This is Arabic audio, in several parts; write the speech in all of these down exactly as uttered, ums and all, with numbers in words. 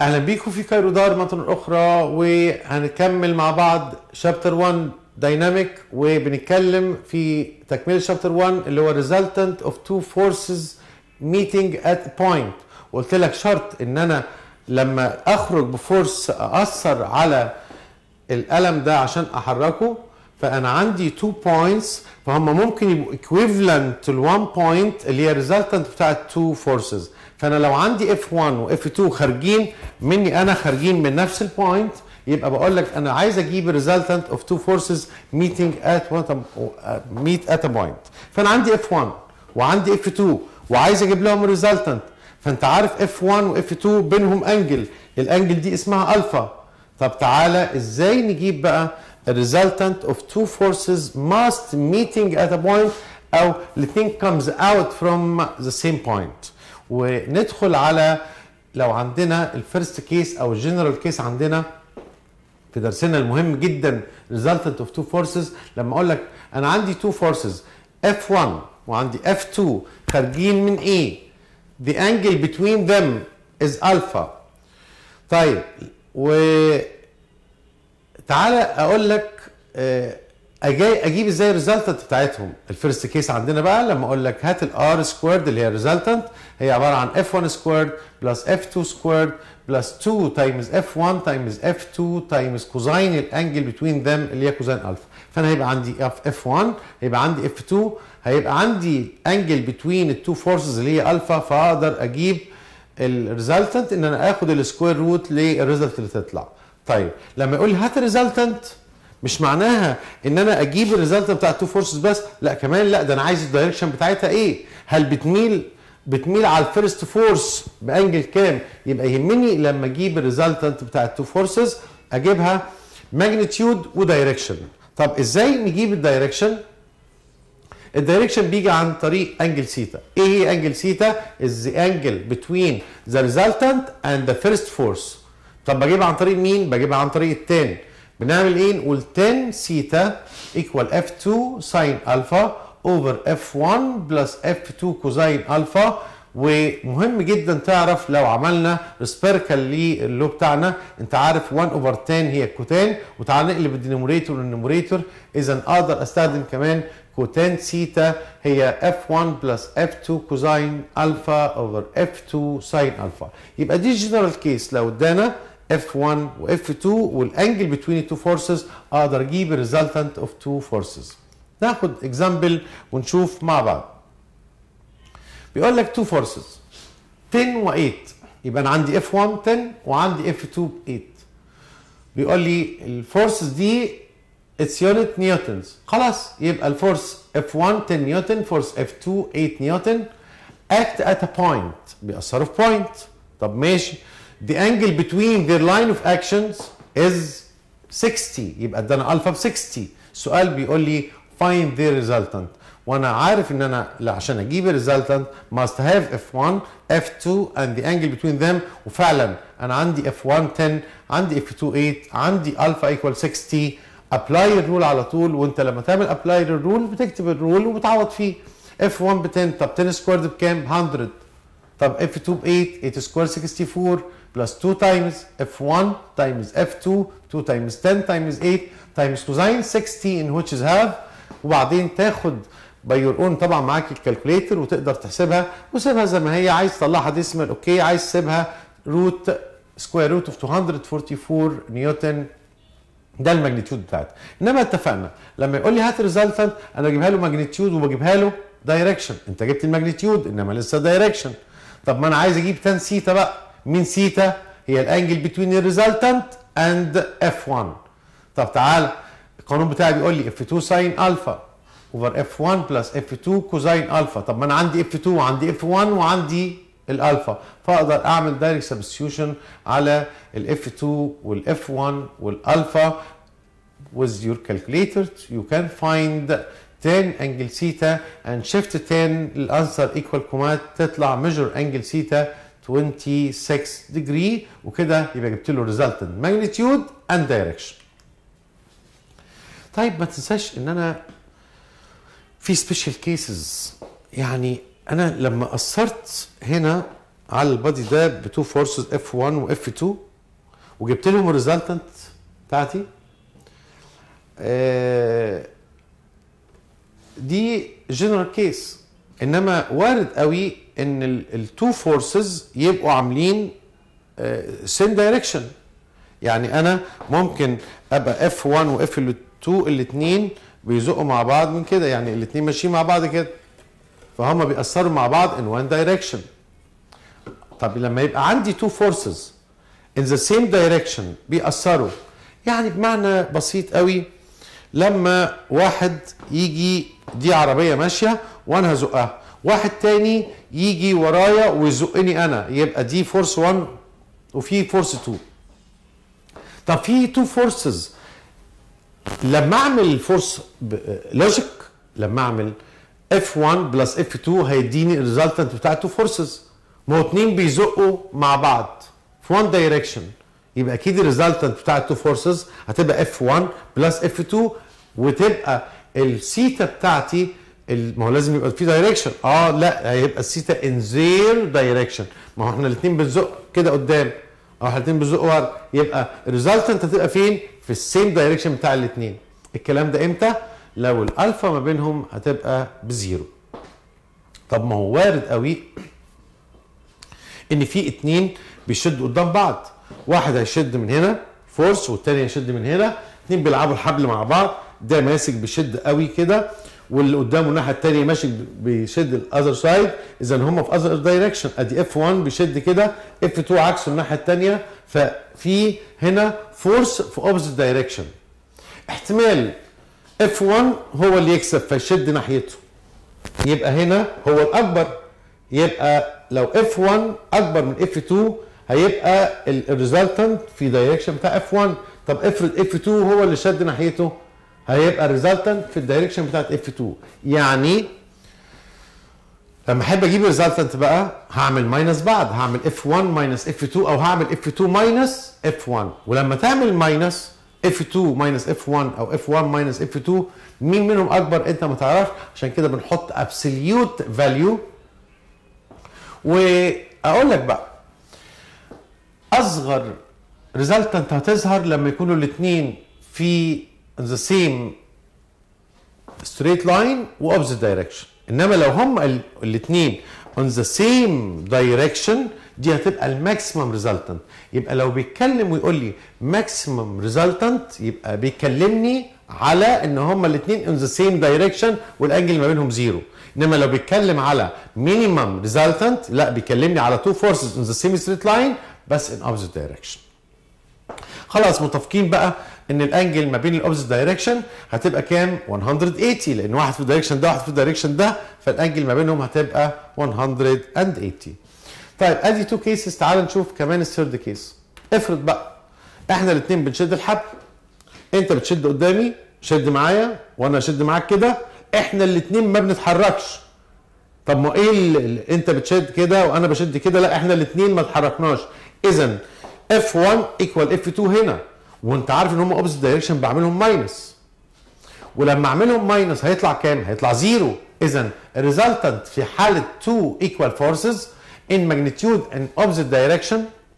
اهلا بيكم في كايرودار مرة اخرى، وهنكمل مع بعض شابتر واحد دايناميك، وبنتكلم في تكمله شابتر واحد اللي هو resultant of two forces meeting at a point. وقلت لك شرط ان انا لما اخرج بفورس اثر على القلم ده عشان احركه، فانا عندي two points فهم ممكن يبقوا equivalent to one point اللي هي resultant بتاعت two forces. فانا لو عندي اف واحد واف اتنين خارجين مني انا، خارجين من نفس البوينت، يبقى بقول لك انا عايز اجيب resultant of two forces meeting at one meet at a point. فانا عندي اف واحد وعندي اف اتنين وعايز اجيب لهم resultant. فانت عارف اف واحد واف اتنين بينهم انجل، الانجل دي اسمها الفا. طب تعالى ازاي نجيب بقى resultant of two forces must meeting at a point، او الاثنين comes out from the same point. وندخل على لو عندنا الفيرست كيس او الجنرال كيس عندنا في درسنا المهم جدا resultant of two forces. لما اقول لك انا عندي two forces اف واحد وعندي اف اتنين خارجين من A، the angle between them is alpha. طيب وتعالى اقول لك اجي اجيب ازاي الريزلتنت بتاعتهم. الفيرست كيس عندنا بقى لما اقول لك هات الار سكويرد اللي هي الريزلتنت، هي عباره عن اف واحد سكويرد بلس اف اتنين سكويرد بلس اتنين تايمز اف واحد تايمز اف اتنين تايمز كوزاين الانجل بتوين ذم اللي هي كوزاين الفا. فانا هيبقى عندي اف واحد، هيبقى عندي اف اتنين، هيبقى عندي انجل بتوين التو فورسز اللي هي الفا، فاقدر اجيب الريزلتنت ان انا اخد السكوير روت للريزلت اللي تطلع. طيب لما يقول لي هات الريزلتنت مش معناها ان انا اجيب الريزلت بتاع التو فورسز بس، لا كمان لا، ده انا عايز الدايركشن بتاعتها ايه؟ هل بتميل بتميل على الفيرست فورس بانجل كام؟ يبقى يهمني لما اجيب الريزلتنت بتاع التو فورسز اجيبها ماجنتيود ودايركشن. طب ازاي نجيب الدايركشن؟ الدايركشن بيجي عن طريق انجل سيتا. ايه هي انجل سيتا؟ is the angle between the resultant and the first force. طب بجيبها عن طريق مين؟ بجيبها عن طريق التان. بنعمل ايه؟ نقول تان سيتا ايكوال اف اتنين ساين الفا اوفر اف واحد بلس اف اتنين كوزاين الفا. ومهم جدا تعرف لو عملنا ريسبيركال للو بتاعنا، انت عارف واحد اوفر تان هي الكوتان، وتعال نقلب الدينوميريتور للنيوميريتور، اذا اقدر استخدم كمان كوتان سيتا هي اف واحد بلس اف اتنين كوزاين الفا اوفر اف اتنين ساين الفا. يبقى دي الجنرال كيس لو ادانا اف واحد و اف اتنين والانجل بتوين التو فورسز اقدر اجيب الريزلتنت اوف تو فورسز. ناخد اكزامبل ونشوف مع بعض. بيقول لك تو فورسز عشرة و تمانية، يبقى انا عندي اف واحد عشرة وعندي اف اتنين تمانية. بيقول لي الفورسز دي اتس يونت نيوتنز، خلاص يبقى الفورس اف واحد عشرة نيوتن، فورس اف اتنين تمانية نيوتن، act at a point بيأثروا في بوينت. طب ماشي، the angle between their line of actions is ستين، يبقى ادانا الفا ب ستين. السؤال بيقول لي find their resultant، وانا عارف ان انا عشان اجيب الريزلتنت must have اف واحد اف اتنين and the angle between them. وفعلا انا عندي اف واحد عشرة عندي اف اتنين تمانية عندي الفا ايكوال ستين. ابلاي الرول على طول، وانت لما تعمل ابلاي للرول بتكتب الرول وبتعوض فيه. اف واحد ب عشرة، طب عشرة سكويرد بكام؟ مية. طب اف اتنين ب تمانية، تمانية سكوير اربعة وستين بلس اتنين تايمز اف واحد تايمز اف اتنين، اتنين تايمز عشرة تايمز تمانية تايمز كوزاين ستين which is half. وبعدين تاخد باي يور اون طبعا معاك الكالكوليتر وتقدر تحسبها وسيبها زي ما هي. عايز تطلعها ديسمال اوكي، عايز تسيبها روت سكوير روت اوف ميتين واربعة واربعين نيوتن، ده الماجنتيود بتاعتها. انما اتفقنا لما يقول لي هات الريزلتنت انا بجيبها له ماجنتيود وبجيبها له دايركشن. انت جبت الماجنتيود انما لسه دايركشن. طب ما انا عايز اجيب تان سيتا بقى. مين سيتا؟ هي الانجل بتوين الريزلتنت اند اف واحد. طب تعال القانون بتاعي بيقول لي اف اتنين ساين الفا اوفر اف واحد بلس اف اتنين كوزاين الفا. طب ما انا عندي اف اتنين وعندي اف واحد وعندي الالفا، فاقدر اعمل دايركت سبستيوشن على الاف اتنين والاف واحد والالفا. with your calculator you can find tan angle theta and shift tan الانسر equal كومات تطلع measure angle theta ستة وعشرين degree، وكده يبقى جبت له resultant magnitude and direction. طيب ما تنساش ان انا في special cases، يعني انا لما قصرت هنا على البادي ده بتو فورسز اف واحد واف اتنين وجبت لهم الريزلتنت بتاعتي. آه دي جنرال كيس، انما وارد قوي ان التو فورسز يبقوا عاملين سيم دايركشن. يعني انا ممكن ابقى اف واحد واف اتنين الاثنين بيزقوا مع بعض من كده، يعني الاثنين ماشيين مع بعض كده، فهم بيأثروا مع بعض in one direction. طب لما يبقى عندي two forces in the same direction بيأثروا، يعني بمعنى بسيط قوي، لما واحد يجي دي عربية ماشية وانا هزقها، واحد تاني يجي ورايا ويزقني انا، يبقى دي فورس واحد وفي فورس اتنين. طب في تو فورسز، لما اعمل فورس لوجيك، لما اعمل اف واحد بلس اف اتنين هيديني الريزلتنت بتاع تو فورسز، ما هو اتنين بيزقوا مع بعض في وان دايركشن، يبقى اكيد الريزلتنت بتاع التو فورسز هتبقى اف واحد بلس اف اتنين، وتبقى السيتا بتاعتي، ما هو لازم يبقى في دايركشن. اه لا، هيبقى السيتا ان زير دايركشن، ما هو احنا الاثنين بنزق كده قدام، او احنا الاثنين بنزق ورا، يبقى الريزلتنت هتبقى فين؟ في السيم دايركشن بتاع الاثنين. الكلام ده امتى؟ لو الالفا ما بينهم هتبقى بزيرو. طب ما هو وارد قوي ان في اتنين بيشدوا قدام بعض، واحد هيشد من هنا فورس والتاني هيشد من هنا، اتنين بيلعبوا الحبل مع بعض، ده ماسك بيشد قوي كده واللي قدامه الناحيه الثانيه ماشي بيشد الاذر سايد، اذا هم في اذر دايركشن. ادي اف واحد بيشد كده، اف اتنين عكسه الناحيه الثانيه، ففي هنا فورس في اوبوزيت دايركشن. احتمال اف واحد هو اللي يكسب فيشد ناحيته، يبقى هنا هو الاكبر، يبقى لو اف واحد اكبر من اف اتنين هيبقى الريزلتنت في دايركشن بتاع اف واحد. طب افرض اف اتنين هو اللي شد ناحيته، هيبقى الريزلتنت في الدايركشن بتاعت اف اتنين. يعني لما احب اجيب الريزلتنت بقى هعمل ماينس بعض، هعمل اف واحد ماينس اف اتنين او هعمل اف اتنين ماينس اف واحد، ولما تعمل ماينس اف اتنين ماينس اف واحد او اف واحد ماينس اف اتنين مين منهم اكبر انت ما تعرفش، عشان كده بنحط ابسوليوت فاليو. واقول لك بقى اصغر ريزلتنت هتظهر لما يكونوا الاثنين في the same straight line و opposite direction، انما لو هم الاثنين on the same direction دي هتبقى الماكسيمم ريزلتنت. يبقى لو بيتكلم ويقول لي ماكسيمم ريزلتنت يبقى بيكلمني على ان هم الاثنين on the same direction والانجل ما بينهم زيرو، انما لو بيتكلم على minimum resultant لا، بيكلمني على two forces on the same straight line بس in opposite direction. خلاص متفقين بقى ان الانجل ما بين الاوبوزيت دايركشن هتبقى كام؟ مية وثمانين، لان واحد في الدايركشن ده واحد في الدايركشن ده، فالانجل ما بينهم هتبقى مية وثمانين. طيب ادي تو كيسز، تعال نشوف كمان الثيرد كيس. افرض بقى احنا الاثنين بنشد الحبل، انت بتشد قدامي شد معايا وانا اشد معاك كده، احنا الاثنين ما بنتحركش. طب ما ايه اللي انت بتشد كده وانا بشد كده؟ لا، احنا الاثنين ما اتحركناش. اذا اف واحد ايكوال اف اتنين هنا، وانت عارف ان هم اوبوزيت دايركشن بعملهم ماينس، ولما اعملهم ماينس هيطلع كام؟ هيطلع زيرو. اذا الريزلتنت في حاله two equal forces in magnitude and opposite direction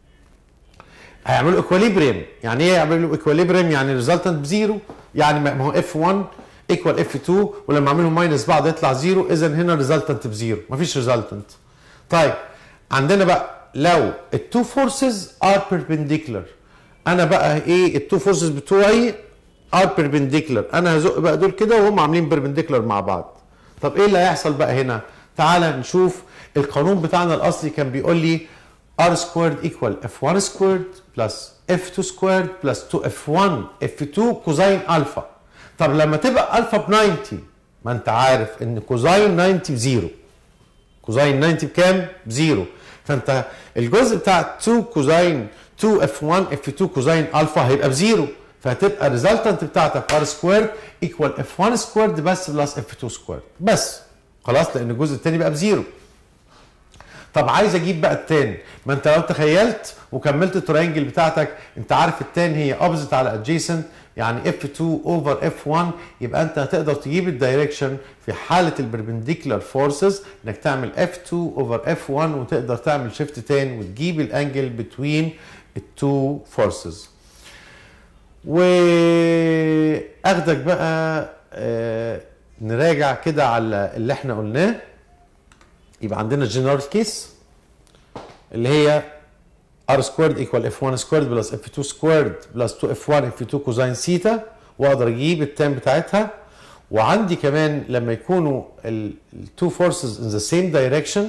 هيعملوا equilibrium. يعني ايه يعملوا equilibrium؟ يعني الريزلتنت بزيرو، يعني ما هو اف واحد ايكوال اف اتنين ولما اعملهم ماينس بعض يطلع زيرو، اذا هنا الريزلتنت بزيرو، مفيش ريزلتنت. طيب عندنا بقى لو التو فورسز ار بيربنديكولار، انا بقى ايه التو فورسز بتوعي ار بيربنديكولار، انا هزق بقى دول كده وهم عاملين بيربنديكولار مع بعض. طب ايه اللي هيحصل بقى هنا؟ تعالى نشوف القانون بتاعنا الاصلي. كان بيقول لي r squared equal اف واحد squared plus اف اتنين squared plus تو اف واحد اف اتنين كوزين الفا. طب لما تبقى الفا ب تسعين، ما انت عارف ان كوزين تسعين بزيرو، كوزين تسعين بكام؟ بزيرو. فانت الجزء بتاع اتنين كوزين تو اف واحد اف اتنين كوزين الفا هيبقى بزيرو، فهتبقى الريزلتنت بتاعتك ار سكويرد ايكوال اف واحد سكويرد بس بلس اف اتنين سكويرد بس، خلاص، لان الجزء الثاني بقى بزيرو. طب عايز اجيب بقى التاني، ما انت لو تخيلت وكملت الترينجل بتاعتك، انت عارف التاني هي اوبزيت على ادجيسنت يعني اف اتنين اوفر اف واحد، يبقى انت هتقدر تجيب الدايركشن في حاله البربنديكولار فورسز انك تعمل اف اتنين اوفر اف واحد وتقدر تعمل شيفت تاني وتجيب الانجل بتوين التو فورسز. واخدك بقى آه نراجع كده على اللي احنا قلناه. يبقى عندنا جنرال كيس اللي هي r squared equal f one squared plus f two squared plus two f one f two كوزين سيتا، واقدر اجيب التان بتاعتها. وعندي كمان لما يكونوا ال two forces in the same direction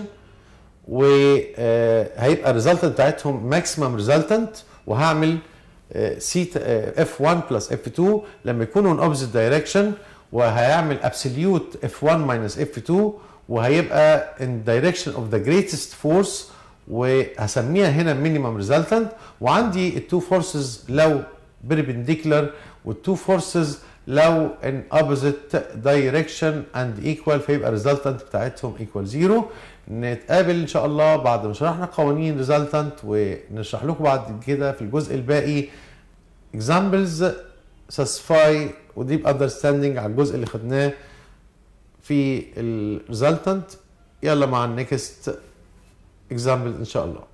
وهيبقى الريزلتنت بتاعتهم maximum resultant، وهعمل سيتا f one plus f two لما يكونوا in opposite direction، وهيعمل absolute f one minus f two، وهيبقى in direction of the greatest force، وهسميها هنا minimum resultant. وعندي التو فورسز لو perpendicular والتو فورسز لو in opposite direction and equal، فيبقى resultant بتاعتهم equal zero. نتقابل ان شاء الله بعد ما شرحنا قوانين resultant، ونشرح لكم بعد كده في الجزء الباقي examples satisfy وديب understanding على الجزء اللي خدناه في ال resultant. يلا مع النكست example ان شاء الله.